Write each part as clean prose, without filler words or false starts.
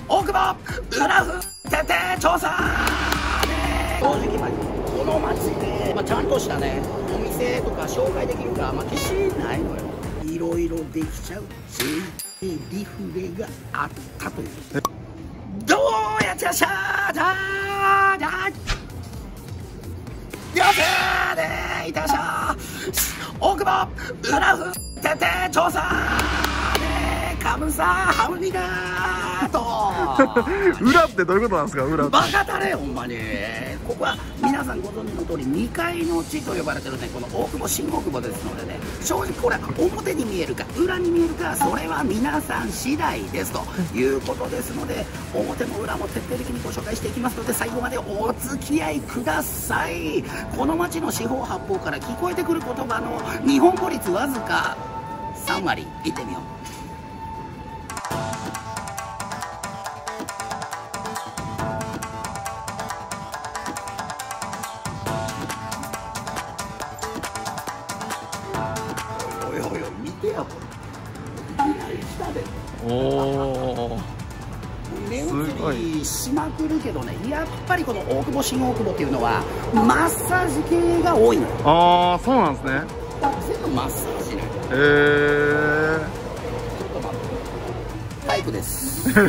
大久保裏フ徹底調査正直この街で、ちゃんとしたねお店とか紹介できるか決してないのよ。いろいろできちゃう JA リフレがあったという。どうやっちゃしゃーだーだーよせーでいたしゃー大久保裏フ徹底調査カムサハムニダーと裏ってどういうことなんですか？裏バカだねほんまに。ここは皆さんご存知の通り未開の地と呼ばれてるねこの大久保新大久保ですのでね、正直これ表に見えるか裏に見えるかそれは皆さん次第ですということですので、表も裏も徹底的にご紹介していきますので最後までお付き合いください。この街の四方八方から聞こえてくる言葉の日本語率わずか3割いってみよう。見てやこれいきなり来たで。 おお、 目移りしまくるけどね、やっぱりこの大久保新大久保っていうのはマッサージ系が多いのよ。 ああ、そうなんですね。 全部マッサージなんよ。 へえ。 ちょっと待ってタイプです、はい、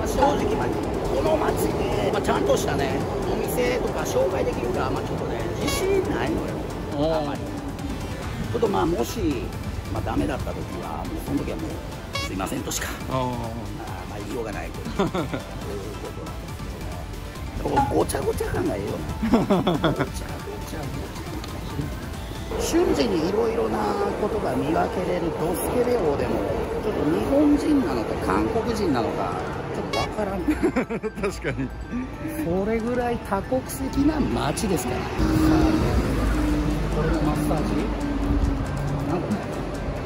正直この街で、ちゃんとしたねお店とか紹介できるかちょっとね自信ないのよ。あまりちょっともし、ダメだった時はもうその時はもうすいませんとしか言いようがないということなんですけどね。ごちゃごちゃ感がええよな。ごちゃごちゃ瞬時にいろいろなことが見分けれるドスケベ王でもちょっと日本人なのか韓国人なのかちょっとわからん確かにそれぐらい多国籍な街ですから。これもマッサージなんかね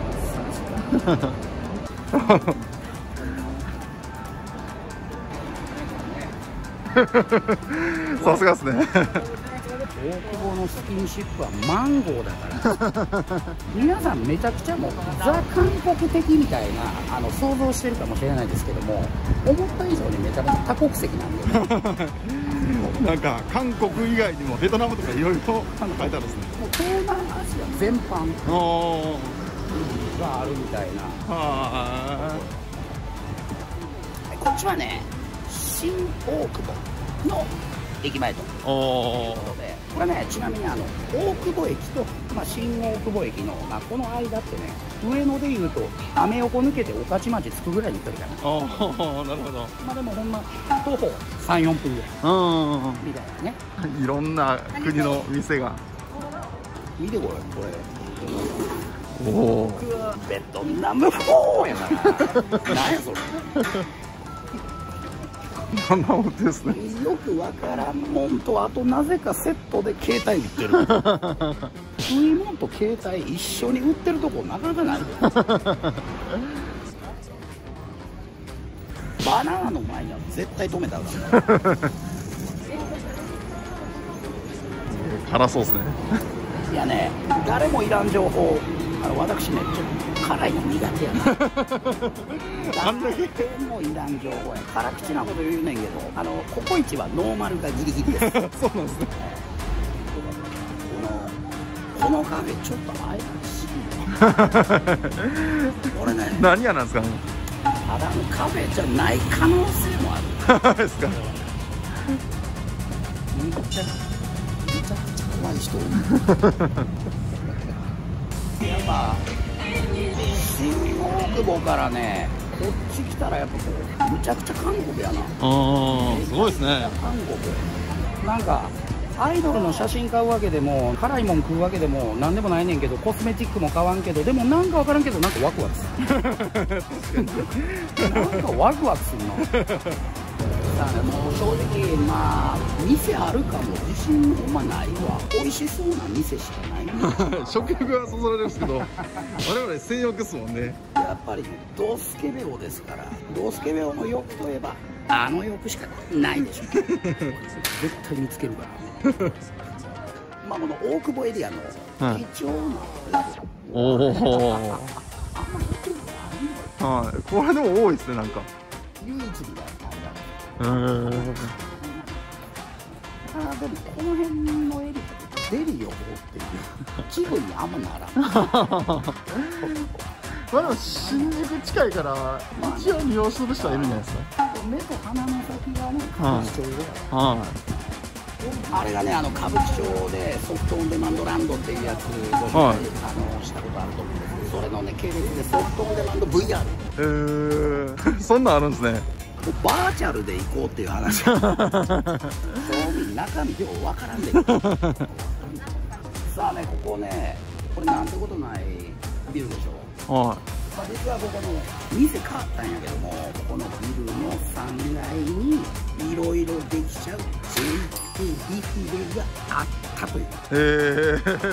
さすがですね。 大久保のスキンシップはマンゴーだから皆さんめちゃくちゃもうザ・韓国的みたいな想像してるかもしれないですけども思った以上にめちゃめちゃ多国籍なんでなんか韓国以外にもベトナムとかいろいろ書いてあるんですね。 もう東南アジア全般があるみたいな。こっちはね新大久保の駅前ということで、これねちなみに大久保駅と、新大久保駅の、この間ってね上野でいうとアメ横抜けて御徒町着くぐらいの距離かな。 なるほど。 でもほんま徒歩 3,4 分ぐらいみたいなね。 いろんな国の店が見てこれこれ。 おお。 僕はベトナム4やから何やそれ生音ですね。 よくわからんもんとあとなぜかセットで携帯売ってる食い物と携帯一緒に売ってるとこなかなかないバナナの前には絶対止めたら辛そうですね。 いやね誰もいらん情報私ねちょっと辛いの苦手やなあんだけ誰もいらん情報や辛口なこと言うねんけどココイチはノーマルがギリギリですそうなんですね。 このカフェちょっと怪しいこれね何屋なんですかね。 ただのカフェじゃない可能性もあるですか。 めちゃくちゃ怖い人やっぱ新大久保からねこっち来たらやっぱこうむちゃくちゃ韓国やな。 すごいですね。 韓国なんかアイドルの写真買うわけでも辛いもん食うわけでもなんでもないねんけどコスメティックも買わんけどでもなんか分からんけどなんかワクワクするなんかワクワクするのさあもう正直店あるかも自信ほんまないわ。美味しそうな店しかない食欲はそそられるんですけど我々性欲ですもんね。 やっぱりドスケベオですからドスケベオの欲といえば欲しかないでしょ絶対見つけるからこの大久保エリアの貴重なおお。はい、これでも多いですね。なんか唯一みたいな感じだ。でもこの辺のエリアでデリを追っていう気分にあんまならん。 まあでも新宿近いから一応利用する人はいるんじゃないですか。 目と鼻の先がね、歌舞伎町で、あれがね、歌舞伎町でソフトオンデマンドランドっていうやつご紹介、したことあると思うんですけど、それのね系列でソフトオンデマンド VR、 そんなんあるんですね。 バーチャルで行こうっていう話。正味中身よう分からんで。さあね、ここね、これなんてことないビルでしょ。実はここの店変わったんやけども、ここのビルの3階にいろいろできちゃう JK リフレがあったという。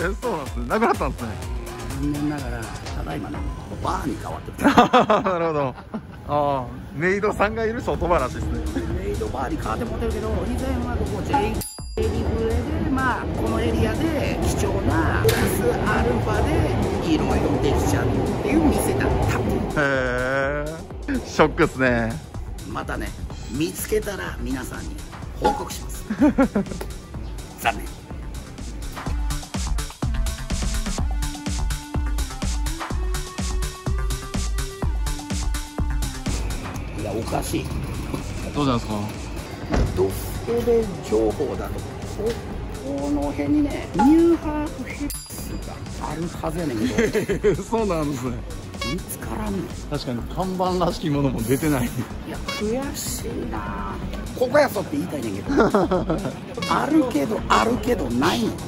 そうなんですね。なくなったんですね。 残念ながらただいまね、バーに変わってる。 なるほど。メイドさんがいる外話ですね。 メイドバーに変わってもってるけど、以前はここ JK リフレで、まあこのエリアで貴重なプラスアルファでいろいろできちゃうっていう店だったっていう。 ショックですね。 またね、見つけたら皆さんに報告します。残念。いや、おかしい。 どうなんですか。 ドストレ情報だと、この辺にね、ニューハーフヘッスがあるはずやねんけど。 そうなんですね。 見つからんねん。 確かに看板らしきものも出てない。 いや、悔しいな。ここやそって言いたいねんけど。あるけどないの。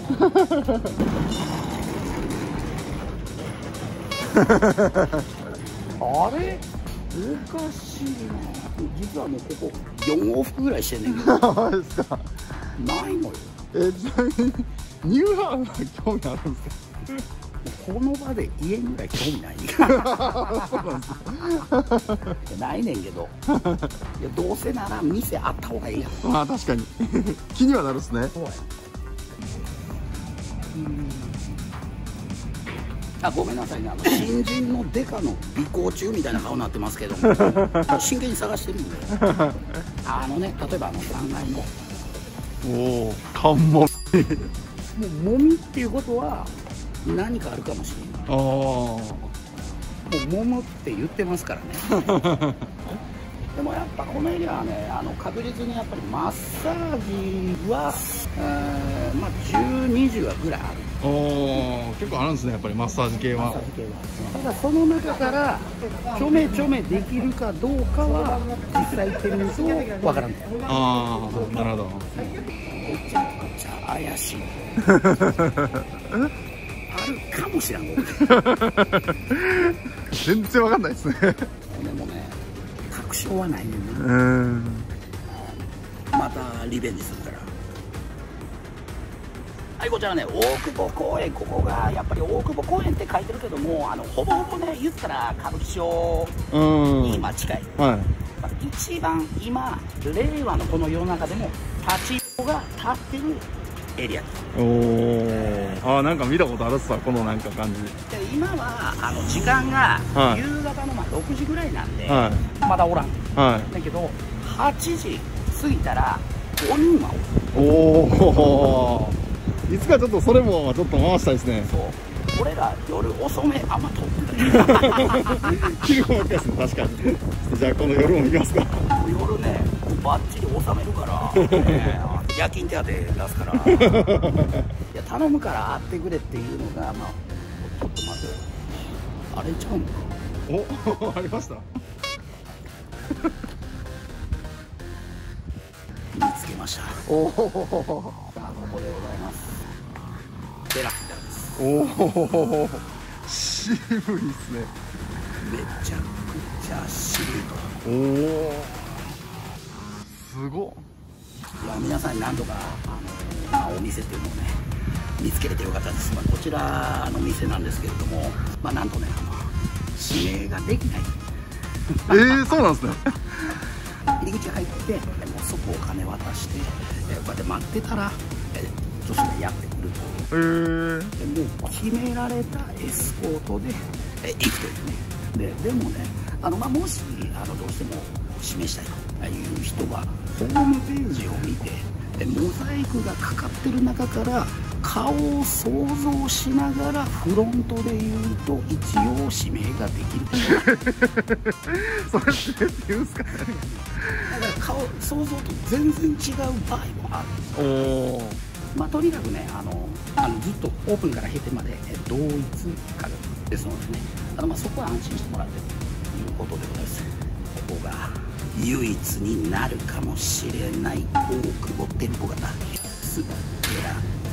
あれおかしいな。実はもうここ4往復ぐらいしてんねんけど。 ですか。 ないのよ。 ちなみにニューハーフは興味あるんですか。 この場で家ぐらい興味ない。 そうなんです。 ないねんけど。いや、どうせなら店あった方がいいやん。 まあ確かに気にはなるっすね。 そうや。あ、ごめんなさいね、新人のデカの尾行中みたいな顔になってますけども、真剣に探してるんで、例えば3階のおお、関門。 もうもみっていうことは何かあるかもしれない。もうもむって言ってますからね。でもやっぱこのエリアはね、確実にやっぱりマッサージは、まあ10、20ぐらいある。 結構あるんですね、やっぱりマッサージ系は。 ただその中からちょめできるかどうかは実際行ってみるとわからん。 なるほど。 めちゃくちゃ怪しい。あるかもしれん。 全然わかんないですね。 でもね、確証はないねんな。またリベンジするから。はい、こちらね、大久保公園、ここがやっぱり大久保公園って書いてるけども、ほぼほぼね、言ったら歌舞伎町に今近い。一番今、令和のこの世の中でも立ちが立ってるエリアです。 なんか見たことあるっすわ、このなんか感じ。 で今は時間が夕方の6時ぐらいなんで、まだおらん。だけど、8時過ぎたら5人はおる。 いつかちょっとそれもちょっと回したいですね。 そう。俺ら夜遅めあんま撮ってない。 昼もですね、確かに。じゃあこの夜も行きますか。 夜ね、バッチリ収めるから、夜勤手当出すから。いや、頼むから会ってくれっていうのが、まあ、ちょっと待って、あれちゃうんか。 ありました。 見つけました。ここでございます。ベラッタです。 渋いですね。 めちゃくちゃ渋いと。 すごっ。 いや、皆さんに何度かお店っていうのをね見つけれてよかったです。こちらの店なんですけれども、なんとね指名ができない。 そうなんですね。 入り口入ってもうそこお金渡して、こうやって待ってたら女子がやってくると。でもう決められたエスコートで行くというね。でもね、もしどうしても示したいという人はホームページを見てモザイクがかかってる中から顔を想像しながらフロントで言うと一応指名ができるそれって言うんすかね。 だから顔想像と全然違う場合もある。 おお。 まあとにかくねずっとオープンから閉店まで同一価格ですのでねまあそこは安心してもらってということでございます。ここが唯一になるかもしれない大久保店舗型ステラ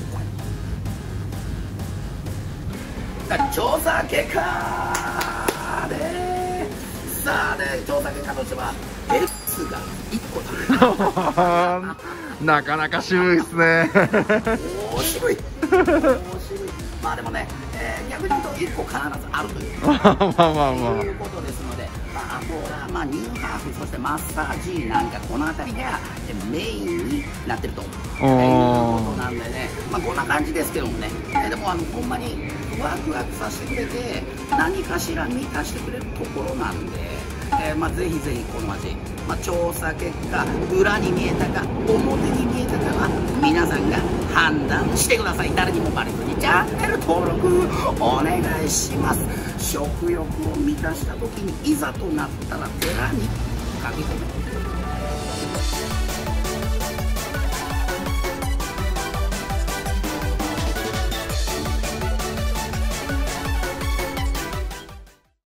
調査結果でさあね、調査結果としては X が1個だなかなか渋いですね。 おー渋いまあでもね、逆に言うと1個必ずあるといういうことですので、あとはニューハーフ、そしてマッサージなんかこの辺りがメインになってるということなんでね、こんな感じですけどもね、でもほんまにワクワクさせてくれて何かしら満たしてくれるところなんで、ぜひぜひこの味、調査結果裏に見えたか表に見えたかは皆さんが判断してください。誰にもバレずにチャンネル登録お願いします。食欲を満たした時にいざとなったら寺に駆け込め